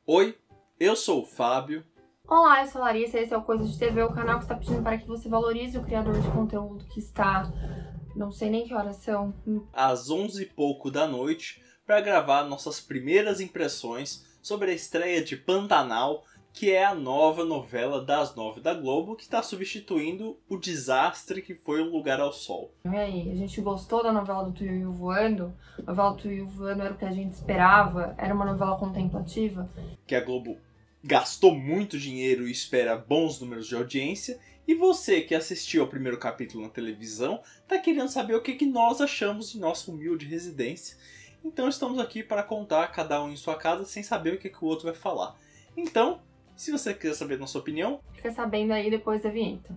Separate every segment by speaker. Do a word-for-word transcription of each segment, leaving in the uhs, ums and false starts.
Speaker 1: Oi, eu sou o Fábio.
Speaker 2: Olá, eu sou a Larissa e esse é o Coisa de T V, o canal que está pedindo para que você valorize o criador de conteúdo que está, não sei nem que horas são,
Speaker 1: Às onze e pouco da noite, para gravar nossas primeiras impressões sobre a estreia de Pantanal, que é a nova novela das nove da Globo, que está substituindo o desastre que foi Um Lugar ao Sol.
Speaker 2: E aí, a gente gostou da novela do Tuiuiu Voando? A novela do Tuiuiu Voando era o que a gente esperava? Era uma novela contemplativa?
Speaker 1: Que a Globo gastou muito dinheiro e espera bons números de audiência. E você que assistiu ao primeiro capítulo na televisão, tá querendo saber o que, que nós achamos de nossa humilde residência. Então estamos aqui para contar cada um em sua casa sem saber o que, que o outro vai falar. Então, se você quiser saber a nossa opinião,
Speaker 2: fica sabendo aí depois da vinheta.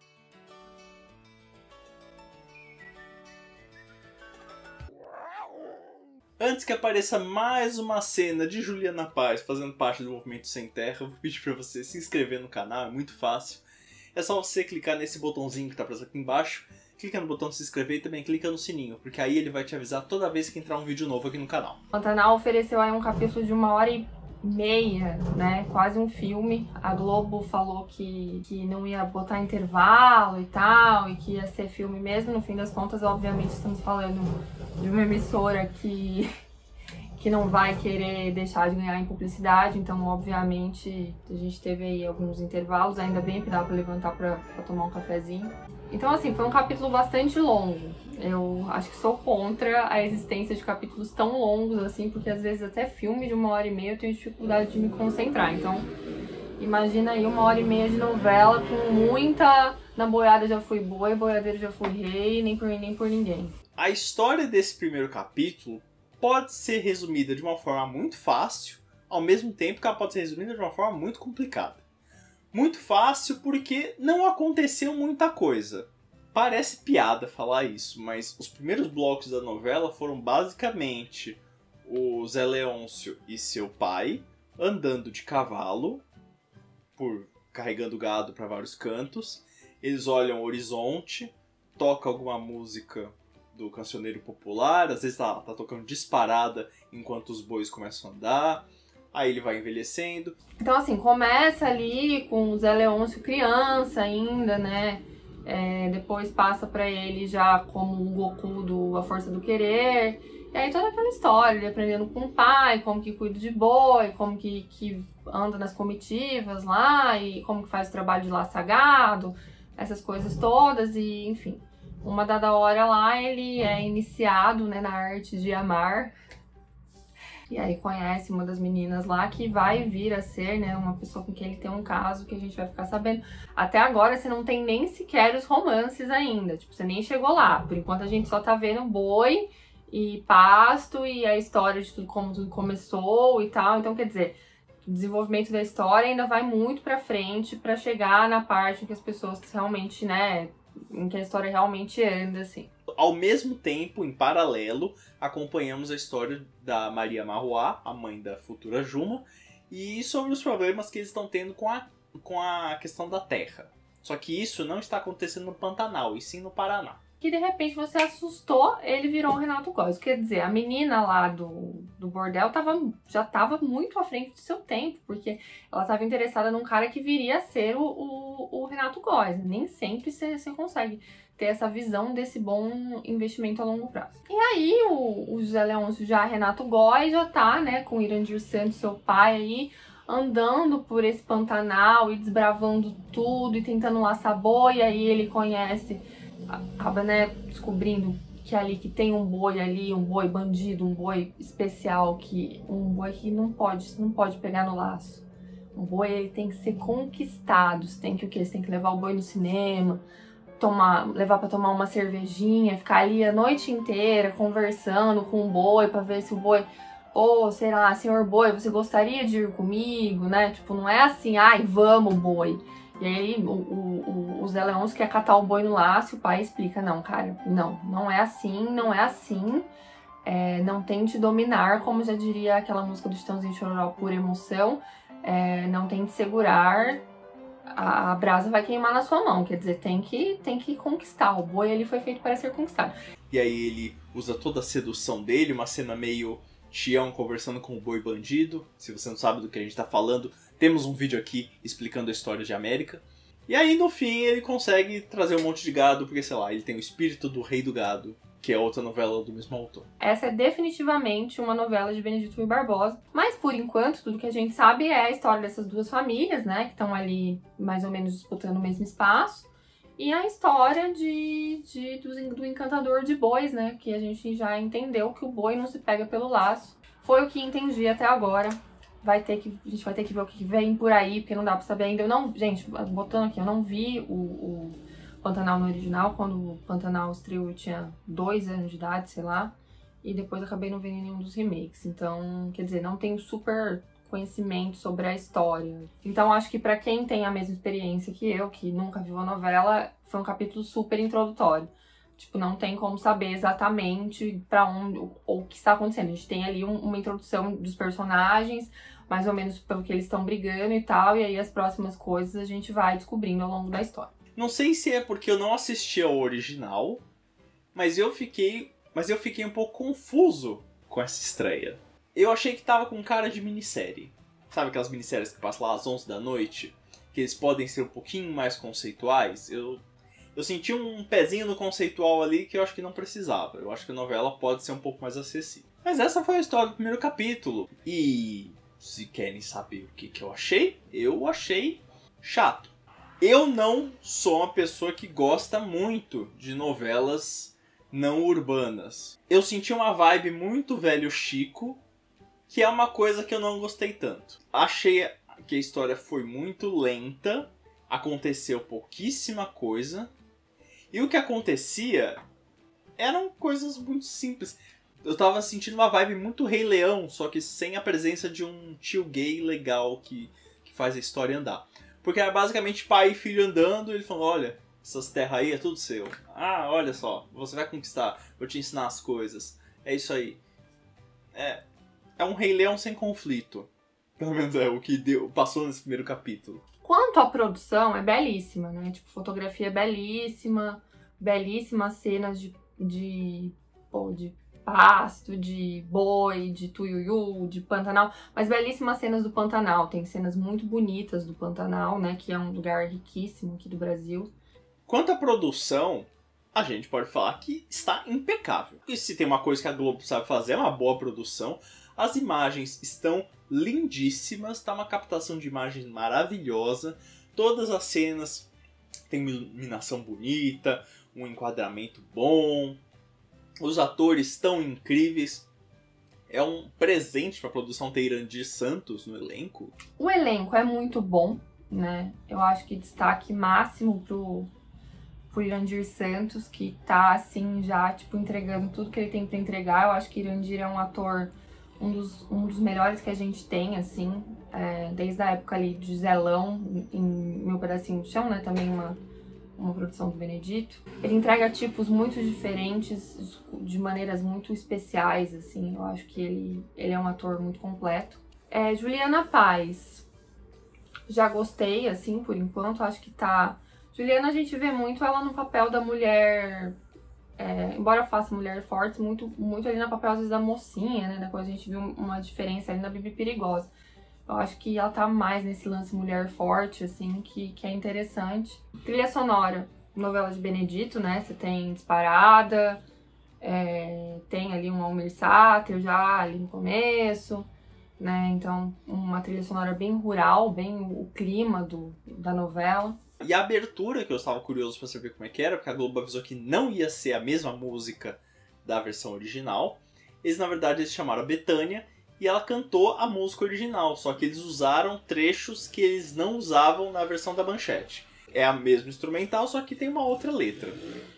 Speaker 1: Antes que apareça mais uma cena de Juliana Paz fazendo parte do Movimento Sem Terra, eu vou pedir para você se inscrever no canal, é muito fácil. É só você clicar nesse botãozinho que está aparecendo aqui embaixo, clica no botão de se inscrever e também clica no sininho, porque aí ele vai te avisar toda vez que entrar um vídeo novo aqui no canal.
Speaker 2: Pantanal ofereceu aí um capítulo de uma hora e meia, né, quase um filme. A Globo falou que, que não ia botar intervalo e tal, e que ia ser filme mesmo. No fim das contas, obviamente, estamos falando de uma emissora que, que não vai querer deixar de ganhar em publicidade, então, obviamente, a gente teve aí alguns intervalos, ainda bem que dá pra levantar pra, pra tomar um cafezinho. Então, assim, foi um capítulo bastante longo. Eu acho que sou contra a existência de capítulos tão longos, assim, porque às vezes até filme de uma hora e meia eu tenho dificuldade de me concentrar. Então, imagina aí uma hora e meia de novela com muita... Na boiada já fui boi, boiadeiro já fui rei, nem por mim, nem por ninguém.
Speaker 1: A história desse primeiro capítulo pode ser resumida de uma forma muito fácil, ao mesmo tempo que ela pode ser resumida de uma forma muito complicada. Muito fácil porque não aconteceu muita coisa. Parece piada falar isso, mas os primeiros blocos da novela foram basicamente o Zé Leôncio e seu pai andando de cavalo, por carregando gado para vários cantos. Eles olham o horizonte, toca alguma música do cancioneiro popular, às vezes tá, tá tocando disparada enquanto os bois começam a andar. Aí ele vai envelhecendo.
Speaker 2: Então, assim, começa ali com o Zé Leôncio criança ainda, né? É, depois passa pra ele já como um Goku do A Força do Querer. E aí toda aquela história, ele aprendendo com o pai, como que cuida de boi, como que, que anda nas comitivas lá, e como que faz o trabalho de laçar gado, essas coisas todas, e enfim. Uma dada hora lá, ele é iniciado, né, na arte de amar. E aí conhece uma das meninas lá que vai vir a ser, né, uma pessoa com quem ele tem um caso que a gente vai ficar sabendo. Até agora você não tem nem sequer os romances ainda, tipo, você nem chegou lá. Por enquanto a gente só tá vendo boi e pasto e a história de tudo, como tudo começou e tal. Então, quer dizer, o desenvolvimento da história ainda vai muito pra frente pra chegar na parte em que as pessoas realmente, né, em que a história realmente anda, assim.
Speaker 1: Ao mesmo tempo, em paralelo, acompanhamos a história da Maria Marruá, a mãe da futura Juma, e sobre os problemas que eles estão tendo com a, com a questão da terra. Só que isso não está acontecendo no Pantanal, e sim no Paraná.
Speaker 2: Que de repente você assustou, ele virou o Renato Góes. Quer dizer, a menina lá do, do bordel tava, já estava muito à frente do seu tempo, porque ela estava interessada num cara que viria a ser o, o, o Renato Góes. Nem sempre você, você consegue ter essa visão desse bom investimento a longo prazo. E aí o, o José Leôncio já Renato Góes já tá, né, com o Irandir Santos, seu pai aí, andando por esse Pantanal e desbravando tudo e tentando laçar boi. E aí ele conhece, acaba, né, descobrindo que ali que tem um boi ali, um boi bandido, um boi especial, que um boi que não pode, não pode pegar no laço. Um boi, ele tem que ser conquistado. Você tem que o quê? Você tem que levar o boi no cinema, tomar, levar para tomar uma cervejinha, ficar ali a noite inteira conversando com o boi para ver se o boi, ô, oh, sei lá, senhor boi, você gostaria de ir comigo, né? Tipo, não é assim, ai, vamos, boi. E aí o, o, o Zé Leôncio quer catar o boi no laço, o pai explica, não, cara, não, não é assim, não é assim, é, não tente dominar, como já diria aquela música do Chitãozinho Chororó, por emoção, é, não tente segurar, a, a brasa vai queimar na sua mão, quer dizer, tem que, tem que conquistar, o boi ele foi feito para ser conquistado.
Speaker 1: E aí ele usa toda a sedução dele, uma cena meio Tião conversando com o boi bandido. Se você não sabe do que a gente tá falando, temos um vídeo aqui explicando a história de América. E aí, no fim, ele consegue trazer um monte de gado, porque, sei lá, ele tem o espírito do rei do gado, que é outra novela do mesmo autor.
Speaker 2: Essa é definitivamente uma novela de Benedito Rui Barbosa. Mas, por enquanto, tudo que a gente sabe é a história dessas duas famílias, né? Que estão ali, mais ou menos, disputando o mesmo espaço. E a história de, de, do, do encantador de bois, né? Que a gente já entendeu que o boi não se pega pelo laço. Foi o que entendi até agora. Vai ter que, a gente vai ter que ver o que vem por aí, porque não dá pra saber ainda. Eu não, gente, botando aqui, eu não vi o, o Pantanal no original. Quando o Pantanal estreou eu tinha dois anos de idade, sei lá. E depois acabei não vendo nenhum dos remakes. Então, quer dizer, não tenho super conhecimento sobre a história. Então acho que pra quem tem a mesma experiência que eu, que nunca viu a novela, foi um capítulo super introdutório. Tipo, não tem como saber exatamente pra onde, ou o que está acontecendo. A gente tem ali um, uma introdução dos personagens, mais ou menos pelo que eles estão brigando e tal, e aí as próximas coisas a gente vai descobrindo ao longo da história.
Speaker 1: Não sei se é porque eu não assisti ao original, mas eu fiquei, mas eu fiquei um pouco confuso com essa estreia. Eu achei que tava com cara de minissérie. Sabe aquelas minisséries que passam lá às onze da noite? Que eles podem ser um pouquinho mais conceituais? Eu, eu senti um pezinho no conceitual ali que eu acho que não precisava. Eu acho que a novela pode ser um pouco mais acessível. Mas essa foi a história do primeiro capítulo. E se querem saber o que, que eu achei, eu achei chato. Eu não sou uma pessoa que gosta muito de novelas não urbanas. Eu senti uma vibe muito velho Chico, que é uma coisa que eu não gostei tanto. Achei que a história foi muito lenta, aconteceu pouquíssima coisa, e o que acontecia eram coisas muito simples. Eu tava sentindo uma vibe muito Rei Leão, só que sem a presença de um tio gay legal que, que faz a história andar. Porque era basicamente pai e filho andando, e ele falando, olha, essas terras aí é tudo seu. Ah, olha só, você vai conquistar, vou te ensinar as coisas. É isso aí. É... É um Rei Leão sem conflito. Pelo menos é o que deu, passou nesse primeiro capítulo.
Speaker 2: Quanto à produção, é belíssima, né? Tipo, fotografia é belíssima, belíssimas cenas de, de, pô, de pasto, de boi, de tuiuiu, de Pantanal. Mas belíssimas cenas do Pantanal. Tem cenas muito bonitas do Pantanal, né? Que é um lugar riquíssimo aqui do Brasil.
Speaker 1: Quanto à produção, a gente pode falar que está impecável. E se tem uma coisa que a Globo sabe fazer, é uma boa produção. As imagens estão lindíssimas, tá uma captação de imagens maravilhosa. Todas as cenas têm iluminação bonita, um enquadramento bom. Os atores estão incríveis. É um presente para a produção ter Irandir Santos no elenco.
Speaker 2: O elenco é muito bom, né? Eu acho que destaque máximo pro, pro Irandir Santos, que tá assim já tipo entregando tudo que ele tem para entregar. Eu acho que Irandir é um ator Um dos, um dos melhores que a gente tem, assim, é, desde a época ali de Zelão, em Meu Pedacinho de Chão, né, também uma, uma produção do Benedito. Ele entrega tipos muito diferentes, de maneiras muito especiais, assim, eu acho que ele, ele é um ator muito completo. É, Juliana Paz, já gostei, assim, por enquanto, acho que tá... Juliana, a gente vê muito ela no papel da mulher... É, embora faça mulher forte, muito, muito ali no papel, às vezes, da mocinha, né? Depois a gente viu uma diferença ali na Bibi Perigosa. Eu acho que ela tá mais nesse lance mulher forte, assim, que, que é interessante. Trilha sonora, novela de Benedito, né? Você tem Disparada, é, tem ali um Almir Sater já ali no começo, né? Então, uma trilha sonora bem rural, bem o, o clima do, da novela.
Speaker 1: E a abertura, que eu estava curioso para saber como é que era, porque a Globo avisou que não ia ser a mesma música da versão original. Eles, na verdade, eles chamaram a Bethânia e ela cantou a música original, só que eles usaram trechos que eles não usavam na versão da Manchete. É a mesma instrumental, só que tem uma outra letra.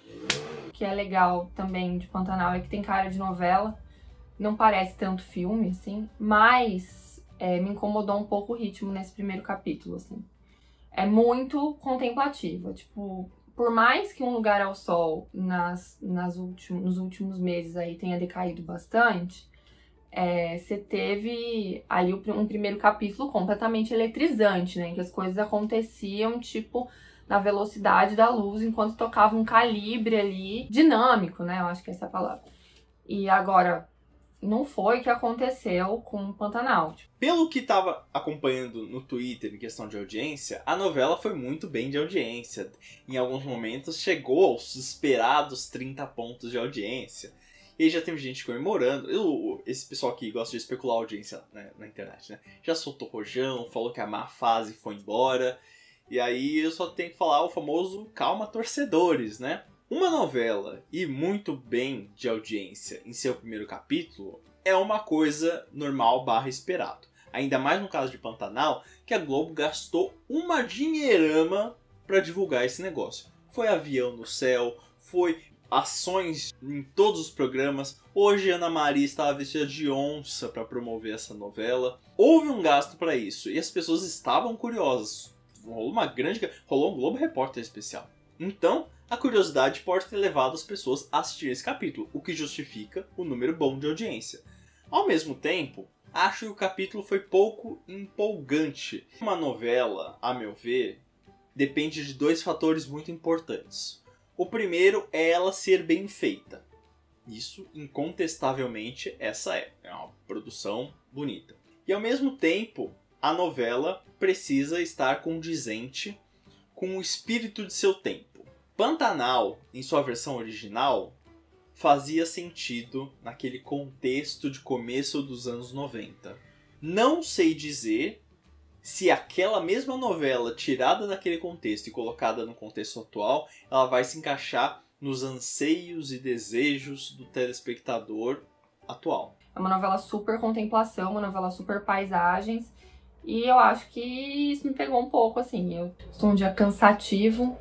Speaker 2: O que é legal também de Pantanal é que tem cara de novela, não parece tanto filme, assim, mas é, me incomodou um pouco o ritmo nesse primeiro capítulo, assim. É muito contemplativa, tipo, por mais que Um Lugar ao Sol nas, nas últimos, nos últimos meses aí tenha decaído bastante, é, você teve ali um primeiro capítulo completamente eletrizante, né, em que as coisas aconteciam, tipo, na velocidade da luz, enquanto tocava um calibre ali, dinâmico, né, eu acho que essa é a palavra. E agora, não foi o que aconteceu com Pantanal.
Speaker 1: Pelo que tava acompanhando no Twitter em questão de audiência, a novela foi muito bem de audiência. Em alguns momentos chegou aos esperados trinta pontos de audiência. E aí já teve gente comemorando. Eu, esse pessoal que gosta de especular audiência, né, na internet, né? Já soltou rojão, falou que a má fase foi embora. E aí eu só tenho que falar o famoso calma torcedores, né? Uma novela e muito bem de audiência em seu primeiro capítulo é uma coisa normal barra esperado. Ainda mais no caso de Pantanal, que a Globo gastou uma dinheirama para divulgar esse negócio. Foi avião no céu, foi ações em todos os programas. Hoje Ana Maria estava vestida de onça para promover essa novela. Houve um gasto para isso e as pessoas estavam curiosas. Rolou uma grande... rolou um Globo Repórter especial. Então, a curiosidade pode ter levado as pessoas a assistir esse capítulo, o que justifica o número bom de audiência. Ao mesmo tempo, acho que o capítulo foi pouco empolgante. Uma novela, a meu ver, depende de dois fatores muito importantes. O primeiro é ela ser bem feita. Isso, incontestavelmente, essa é. É uma produção bonita. E ao mesmo tempo, a novela precisa estar condizente com o espírito de seu tempo. Pantanal, em sua versão original, fazia sentido naquele contexto de começo dos anos noventa. Não sei dizer se aquela mesma novela, tirada daquele contexto e colocada no contexto atual, ela vai se encaixar nos anseios e desejos do telespectador atual.
Speaker 2: É uma novela super contemplação, uma novela super paisagens, e eu acho que isso me pegou um pouco, assim. Eu sou um dia cansativo,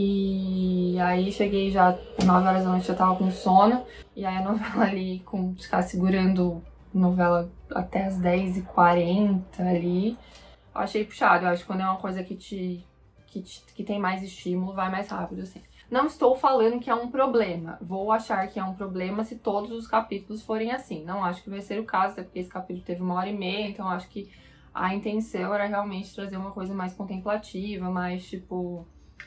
Speaker 2: e aí cheguei já nove horas da noite, já tava com sono, e aí a novela ali, com ficar segurando a novela até as dez e quarenta ali, eu achei puxado. Eu acho que quando é uma coisa que te, que te que tem mais estímulo, vai mais rápido, assim. Não estou falando que é um problema, vou achar que é um problema se todos os capítulos forem assim. Não acho que vai ser o caso, até porque esse capítulo teve uma hora e meia, então acho que a intenção era realmente trazer uma coisa mais contemplativa, mais tipo...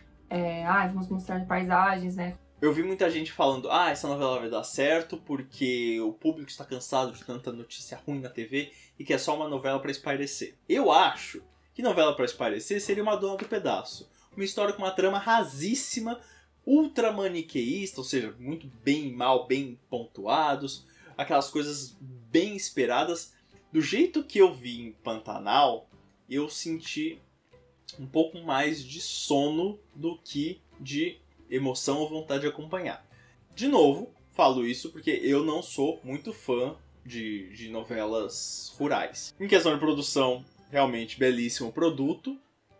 Speaker 2: É, ah, vamos mostrar paisagens, né?
Speaker 1: Eu vi muita gente falando, ah, essa novela vai dar certo porque o público está cansado de tanta notícia ruim na T V e que é só uma novela para espairecer. Eu acho que novela para espairecer seria Uma Dona do Pedaço. Uma história com uma trama rasíssima, ultra maniqueísta, ou seja, muito bem e mal, bem pontuados, aquelas coisas bem esperadas. Do jeito que eu vi em Pantanal, eu senti um pouco mais de sono do que de emoção ou vontade de acompanhar. De novo, falo isso porque eu não sou muito fã de, de novelas rurais. Em questão de produção, realmente belíssimo produto.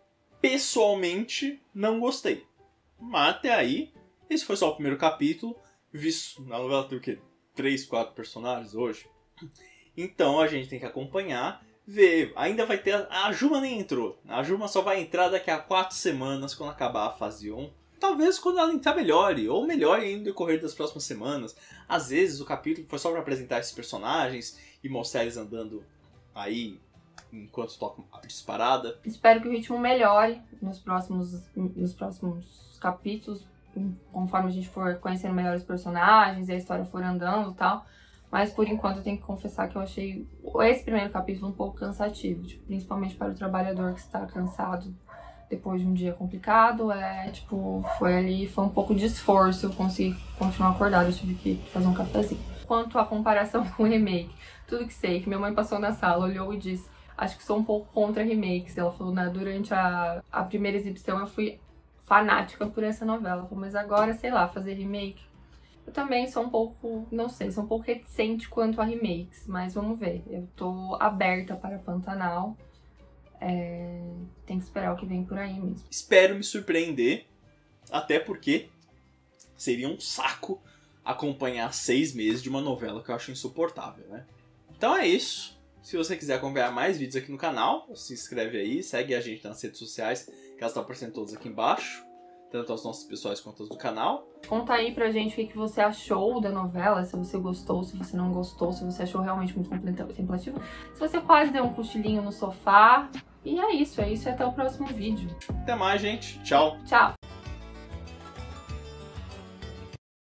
Speaker 1: Pessoalmente, não gostei. Mas até aí, esse foi só o primeiro capítulo. Visto na novela tem o quê? Três, quatro personagens hoje. Então a gente tem que acompanhar, ver. Ainda vai ter... A Juma nem entrou. A Juma só vai entrar daqui a quatro semanas, quando acabar a fase um. Talvez quando ela entrar melhore, ou melhore ainda no decorrer das próximas semanas. Às vezes o capítulo foi só para apresentar esses personagens e mostrar eles andando aí enquanto tocam a disparada.
Speaker 2: Espero que o ritmo melhore nos próximos, nos próximos capítulos, conforme a gente for conhecendo melhor os personagens e a história for andando e tal. Mas por enquanto eu tenho que confessar que eu achei esse primeiro capítulo um pouco cansativo, tipo, principalmente para o trabalhador que está cansado depois de um dia complicado. É tipo, foi ali, foi um pouco de esforço eu conseguir continuar acordado, eu tive que fazer um cafezinho. Quanto à comparação com o remake, tudo que sei, que minha mãe passou na sala, olhou e disse: acho que sou um pouco contra remakes. Ela falou, né, durante a, a primeira exibição eu fui fanática por essa novela. Ela falou, mas agora, sei lá, fazer remake. Eu também sou um pouco, não sei, sou um pouco reticente quanto a remakes, mas vamos ver. Eu tô aberta para Pantanal. É... Tem que esperar o que vem por aí mesmo.
Speaker 1: Espero me surpreender, até porque seria um saco acompanhar seis meses de uma novela que eu acho insuportável, né? Então é isso. Se você quiser acompanhar mais vídeos aqui no canal, se inscreve aí, segue a gente nas redes sociais, que elas estão aparecendo todas aqui embaixo, tanto as nossas pessoais quanto as do canal.
Speaker 2: Conta aí pra gente o que você achou da novela, se você gostou, se você não gostou, se você achou realmente muito contemplativa, se você quase deu um cochilinho no sofá. E é isso, é isso e até o próximo vídeo.
Speaker 1: Até mais, gente. Tchau.
Speaker 2: Tchau.